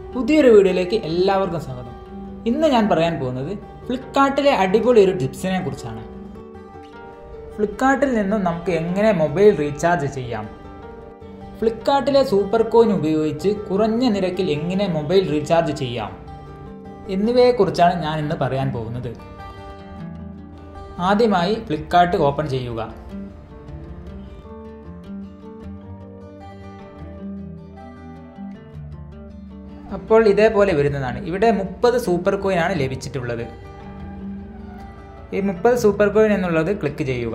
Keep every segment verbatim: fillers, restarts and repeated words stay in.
പുതിയൊരു വീഡിയോയിലേക്ക് എല്ലാവർക്കും സ്വാഗതം. ഇന്ന് ഞാൻ പറയാൻ പോകുന്നത് ഫ്ലിപ്കാർട്ടിലെ അടിപൊളി ഒരു ടിപ്സിനെ കുറിച്ചാണ്. ഫ്ലിപ്കാർട്ടിൽ നിന്നും നമുക്ക് എങ്ങനെ മൊബൈൽ റീചാർജ് ചെയ്യാം, ഫ്ലിപ്കാർട്ടിലെ സൂപ്പർ കോയിൻ ഉപയോഗിച്ച് കുറഞ്ഞ നിരക്കിൽ എങ്ങനെ മൊബൈൽ റീചാർജ് ചെയ്യാം എന്നിവയെക്കുറിച്ചാണ് ഞാൻ ഇന്ന് പറയാൻ പോകുന്നത്. ആദ്യമായി ഫ്ലിപ്കാർട്ട് ഓപ്പൺ ചെയ്യുക. അപ്പോൾ ഇതേപോലെ വരുന്നതാണ്. ഇവിടെ മുപ്പത് സൂപ്പർ കോയിൻ ആണ് ലഭിച്ചിട്ടുള്ളത്. ഈ മുപ്പത് സൂപ്പർ കോയിൻ എന്നുള്ളത് ക്ലിക്ക് ചെയ്യുക.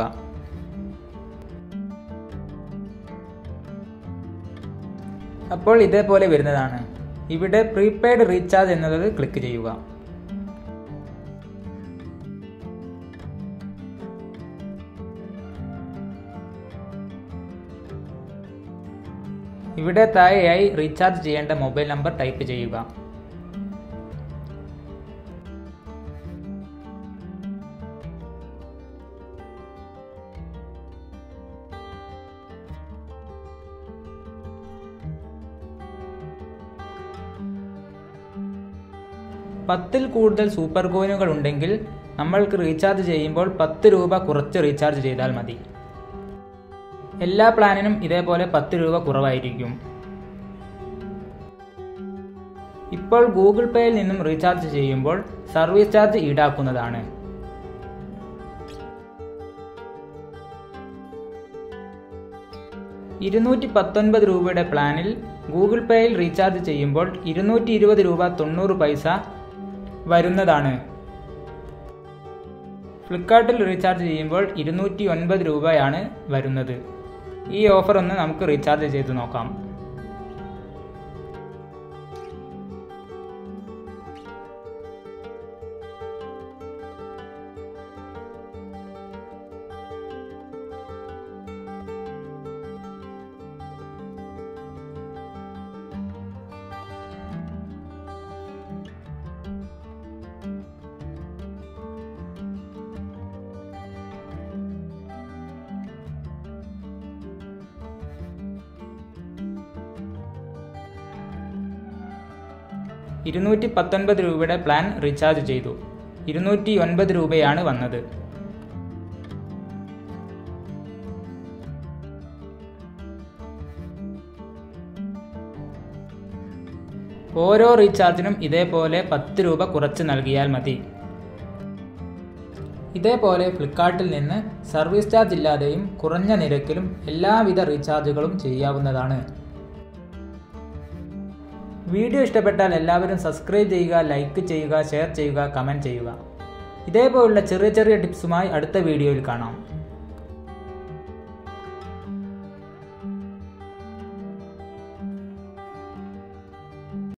അപ്പോൾ ഇതേപോലെ വരുന്നതാണ്. ഇവിടെ പ്രീപെയ്ഡ് റീചാർജ് എന്നുള്ളത് ക്ലിക്ക് ചെയ്യുക. ഇവിടെ താഴെയായി റീചാർജ് ചെയ്യേണ്ട മൊബൈൽ നമ്പർ ടൈപ്പ് ചെയ്യുക. പത്തിൽ കൂടുതൽ സൂപ്പർ കോയിനുകൾ ഉണ്ടെങ്കിൽ നമ്മൾക്ക് റീചാർജ് ചെയ്യുമ്പോൾ പത്ത് രൂപ കുറച്ച് റീചാർജ് ചെയ്താൽ മതി. എല്ലാ പ്ലാനിനും ഇതേപോലെ പത്ത് രൂപ കുറവായിരിക്കും. ഇപ്പോൾ ഗൂഗിൾ പേയിൽ നിന്നും റീചാർജ് ചെയ്യുമ്പോൾ സർവീസ് ചാർജ് ഈടാക്കുന്നതാണ്. ഇരുന്നൂറ്റി പത്തൊൻപത് രൂപയുടെ പ്ലാനിൽ ഗൂഗിൾ പേയിൽ റീചാർജ് ചെയ്യുമ്പോൾ ഇരുന്നൂറ്റി ഇരുപത് രൂപ തൊണ്ണൂറ് പൈസ വരുന്നതാണ്. ഫ്ലിപ്കാർട്ടിൽ റീചാർജ് ചെയ്യുമ്പോൾ ഇരുന്നൂറ്റി ഒൻപത് രൂപയാണ് വരുന്നത്. ഈ ഓഫർ ഒന്ന് നമുക്ക് റീചാർജ് ചെയ്ത് നോക്കാം. ഇരുന്നൂറ്റി പത്തൊൻപത് രൂപയുടെ പ്ലാൻ റീചാർജ് ചെയ്തു. ഇരുന്നൂറ്റി ഒൻപത് രൂപയാണ് വന്നത്. ഓരോ റീചാർജിനും ഇതേപോലെ പത്ത് രൂപ കുറച്ച് നൽകിയാൽ മതി. ഇതേപോലെ ഫ്ലിപ്കാർട്ടിൽ നിന്ന് സർവീസ് ചാർജ് ഇല്ലാതെയും കുറഞ്ഞ നിരക്കിലും എല്ലാവിധ റീചാർജുകളും ചെയ്യാവുന്നതാണ്. വീഡിയോ ഇഷ്ടപ്പെട്ടാൽ എല്ലാവരും സബ്സ്ക്രൈബ് ചെയ്യുക, ലൈക്ക് ചെയ്യുക, ഷെയർ ചെയ്യുക, കമൻറ്റ് ചെയ്യുക. ഇതേപോലുള്ള ചെറിയ ചെറിയ ടിപ്സുമായി അടുത്ത വീഡിയോയിൽ കാണാം.